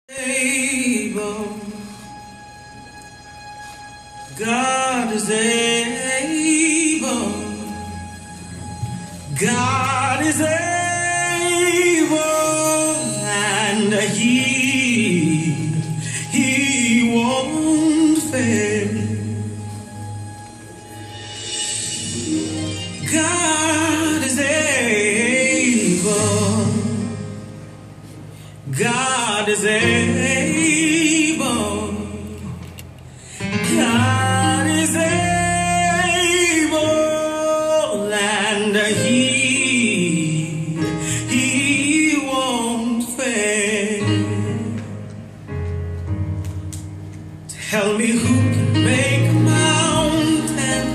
able, God is able, God is able, and He won't fail. God is able, God is able, God is able, and He won't fail. Tell me who can make a mountain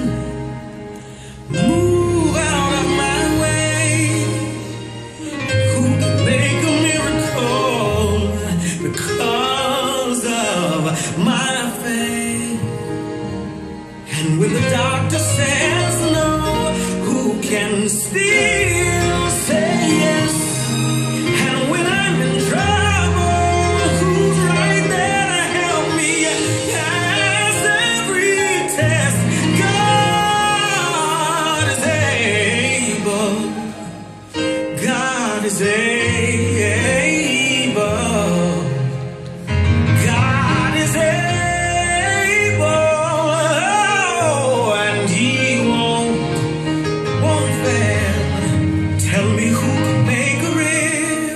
move out of my way, who can make a miracle because of my faith. And when the doctor says no, who can still say yes? And when I'm in trouble, who's right there to help me pass every test? God is able, God is able. God is able, and He won't fail. Tell me who can make a river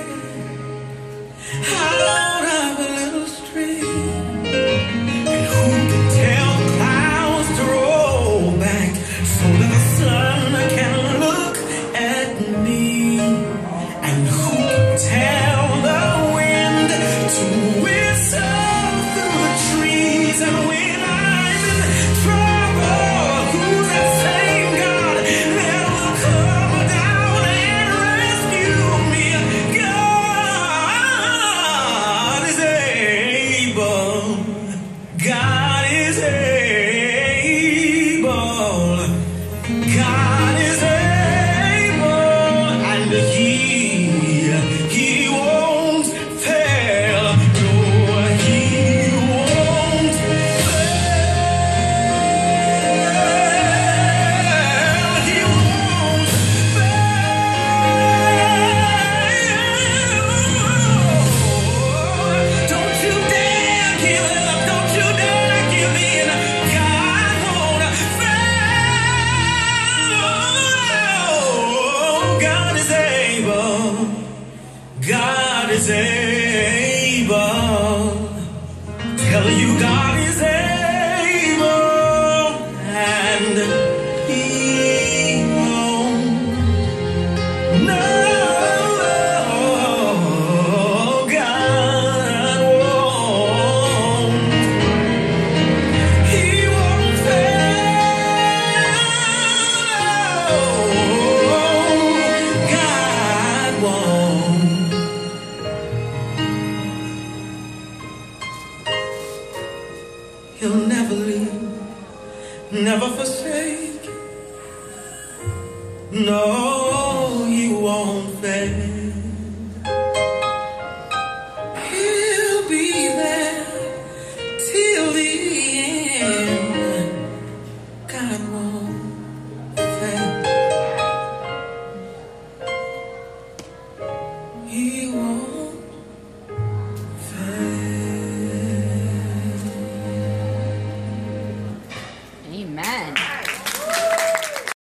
out of a little stream, and who can tell clouds to roll back so that the sun can look at me, and who can tell the wind to whistle through the trees. And when I'm in trouble, who's that same God that will come down and rescue me? God is able, God is able, God is able, and He won't fail. No, He won't fail. He won't fail. Don't you dare give up. Don't you dare give in. God won't fail. God is able. God is able. Tell you God is able, and He won't. No, God won't. He won't fail. God won't. He'll never leave, never forsake. No, He won't fail. He'll be there till the end. God won't fail. He won't fail. Amen.